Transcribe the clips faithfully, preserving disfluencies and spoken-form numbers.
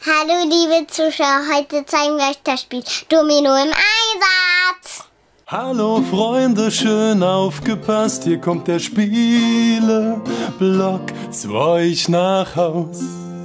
Hallo liebe Zuschauer, heute zeigen wir euch das Spiel Domino im Einsatz. Hallo Freunde, schön aufgepasst, hier kommt der Spieleblock zu euch nach Haus.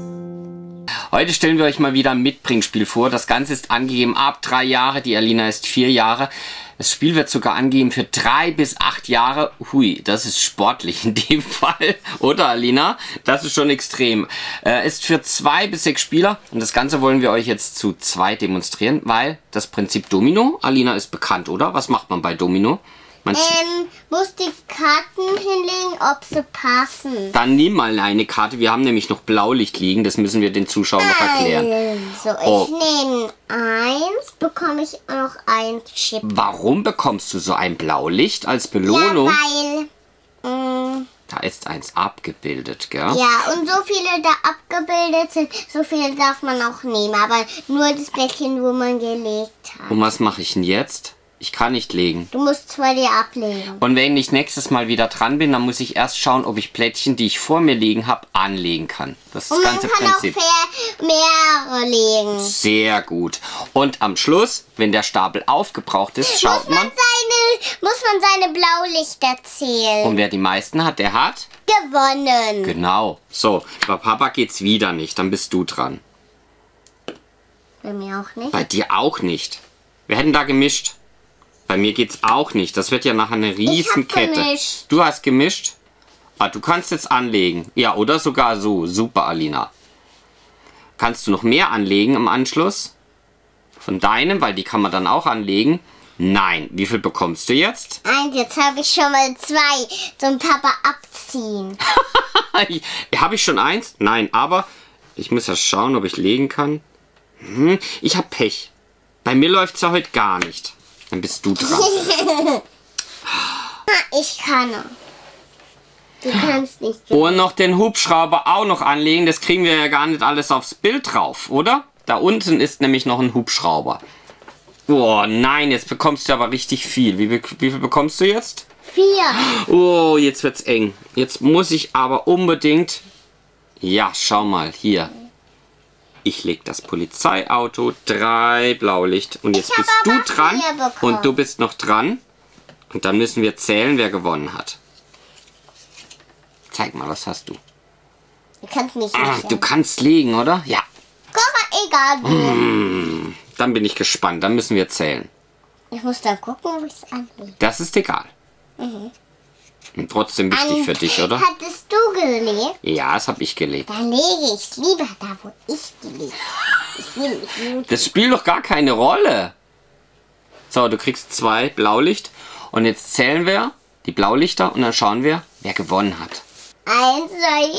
Heute stellen wir euch mal wieder ein Mitbringspiel vor. Das Ganze ist angegeben ab drei Jahre, die Alina ist vier Jahre. Das Spiel wird sogar angegeben für drei bis acht Jahre. Hui, das ist sportlich in dem Fall. Oder Alina? Das ist schon extrem. Äh, ist für zwei bis sechs Spieler. Und das Ganze wollen wir euch jetzt zu zweit demonstrieren, weil das Prinzip Domino, Alina, ist bekannt, oder? Was macht man bei Domino? Man ähm, muss die Karten hinlegen, ob sie passen. Dann nimm mal eine Karte. Wir haben nämlich noch Blaulicht liegen. Das müssen wir den Zuschauern noch erklären. Also, oh. ich nehme eins, bekomme ich noch ein Chip. Warum bekommst du so ein Blaulicht als Belohnung? Ja, weil... Mh, da ist eins abgebildet, gell? Ja, und so viele da abgebildet sind, so viele darf man auch nehmen. Aber nur das Blättchen, wo man gelegt hat. Und was mache ich denn jetzt? Ich kann nicht legen. Du musst zwei dir ablegen. Und wenn ich nächstes Mal wieder dran bin, dann muss ich erst schauen, ob ich Plättchen, die ich vor mir liegen habe, anlegen kann. Das ist das ganze Prinzip. Und man kann auch mehrere legen. Sehr gut. Und am Schluss, wenn der Stapel aufgebraucht ist, schaut muss man, man... Seine, muss man seine Blaulichter zählen. Und wer die meisten hat, der hat... gewonnen. Genau. So, bei Papa geht's wieder nicht. Dann bist du dran. Bei mir auch nicht. Bei dir auch nicht. Wir hätten da gemischt. Bei mir geht's auch nicht. Das wird ja nachher eine Riesenkette. Ich hab gemischt. Du hast gemischt? Ah, du kannst jetzt anlegen. Ja, oder sogar so. Super, Alina. Kannst du noch mehr anlegen im Anschluss? Von deinem, weil die kann man dann auch anlegen. Nein. Wie viel bekommst du jetzt? Eins, jetzt habe ich schon mal zwei zum Papa abziehen. Habe ich schon eins? Nein, aber ich muss ja schauen, ob ich legen kann. Hm, ich habe Pech. Bei mir läuft es ja heute gar nicht. Dann bist du dran. Ich kann. Du kannst nicht. Und noch den Hubschrauber auch noch anlegen. Das kriegen wir ja gar nicht alles aufs Bild drauf, oder? Da unten ist nämlich noch ein Hubschrauber. Oh nein, jetzt bekommst du aber richtig viel. Wie, wie viel bekommst du jetzt? Vier. Oh, jetzt wird's eng. Jetzt muss ich aber unbedingt... Ja, schau mal, hier. Ich leg das Polizeiauto, drei Blaulicht. Und jetzt bist du dran und du bist noch dran. Und dann müssen wir zählen, wer gewonnen hat. Zeig mal, was hast du? Du kannst nicht Ah, legen. du kannst legen, oder? Ja. Guck mal, egal. Mmh, dann bin ich gespannt. Dann müssen wir zählen. Ich muss dann gucken, wo ich es anlege. Das ist egal. Mhm. Und trotzdem wichtig An, für dich, oder? Hattest du gelegt? Ja, das habe ich gelegt. Dann lege ich lieber da, wo ich gelegt habe. Ich will, ich will. Das spielt doch gar keine Rolle. So, du kriegst zwei Blaulicht. Und jetzt zählen wir die Blaulichter und dann schauen wir, wer gewonnen hat. Eins, zwei,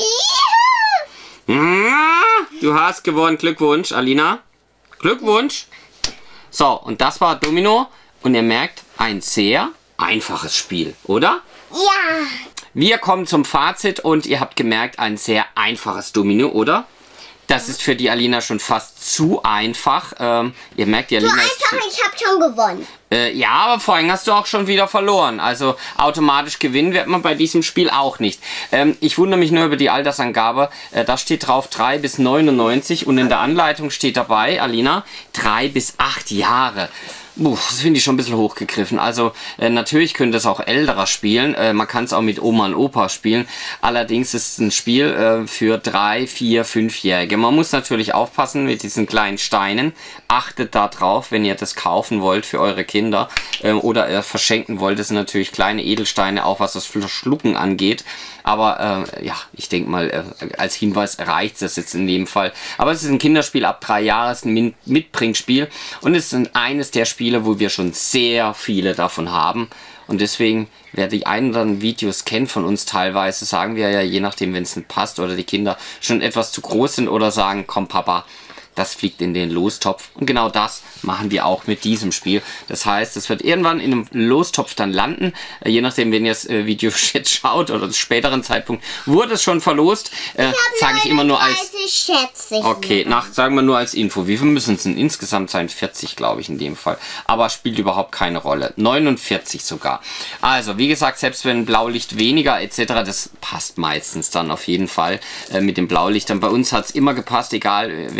Ja, du hast gewonnen. Glückwunsch, Alina. Glückwunsch. So, und das war Domino. Und ihr merkt, ein sehr einfaches Spiel, oder? ja. Wir kommen zum Fazit und ihr habt gemerkt, ein sehr einfaches Domino, oder? Das ist für die Alina schon fast zu einfach. Ähm, ihr merkt, die Alina So ist... einfach, ich habe schon gewonnen. Äh, ja, aber vorhin hast du auch schon wieder verloren. Also automatisch gewinnen wird man bei diesem Spiel auch nicht. Ähm, ich wundere mich nur über die Altersangabe. Äh, da steht drauf drei bis neunundneunzig und in der Anleitung steht dabei, Alina, drei bis acht Jahre. Puh, das finde ich schon ein bisschen hochgegriffen. Also äh, natürlich könnte es auch älterer spielen. Äh, man kann es auch mit Oma und Opa spielen. Allerdings ist es ein Spiel äh, für drei, vier, fünfjährige. Man muss natürlich aufpassen mit diesen kleinen Steinen. Achtet da drauf, wenn ihr das kaufen wollt für eure Kinder äh, oder äh, verschenken wollt. Das sind natürlich kleine Edelsteine, auch was das Schlucken angeht. Aber äh, ja, ich denke mal, äh, als Hinweis reicht es jetzt in dem Fall. Aber es ist ein Kinderspiel ab drei Jahren, es ist ein Mitbringspiel. Und es ist eines der Spiele, wo wir schon sehr viele davon haben. Und deswegen, wer die einen oder anderen Videos kennt von uns teilweise, sagen wir ja, je nachdem, wenn es nicht passt oder die Kinder schon etwas zu groß sind oder sagen, komm Papa, das fliegt in den Lostopf. Und genau das machen wir auch mit diesem Spiel. Das heißt, es wird irgendwann in einem Lostopf dann landen. Äh, je nachdem, wenn ihr das äh, Video jetzt schaut oder zu späteren Zeitpunkt, wurde es schon verlost. Äh, Sage ich immer nur als... Schätze ich Okay, nach, sagen wir nur als Info. Wie viel müssen es denn insgesamt sein? vierzig, glaube ich, in dem Fall. Aber spielt überhaupt keine Rolle. neunundvierzig sogar. Also, wie gesagt, selbst wenn Blaulicht weniger et cetera, das passt meistens dann auf jeden Fall äh, mit den Blaulichtern. Bei uns hat es immer gepasst, egal welcher Spiel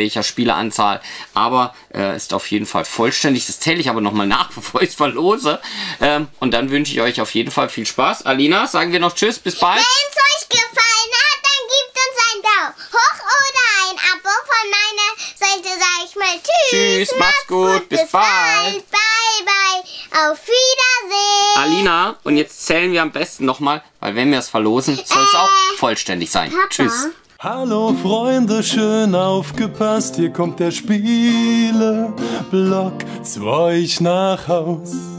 Spieleranzahl, aber äh, ist auf jeden Fall vollständig. Das zähle ich aber nochmal nach, bevor ich es verlose. Ähm, und dann wünsche ich euch auf jeden Fall viel Spaß. Alina, sagen wir noch Tschüss, bis bald. Wenn es euch gefallen hat, dann gebt uns einen Daumen hoch oder ein Abo von meiner Seite, sage ich mal Tschüss. Tschüss, macht's gut, bis bald. Bye, bye, auf Wiedersehen. Alina, und jetzt zählen wir am besten nochmal, weil wenn wir es verlosen, soll es auch vollständig sein. Papa. Tschüss. Hallo Freunde, schön aufgepasst, hier kommt der Spieleblock zu euch nach Haus.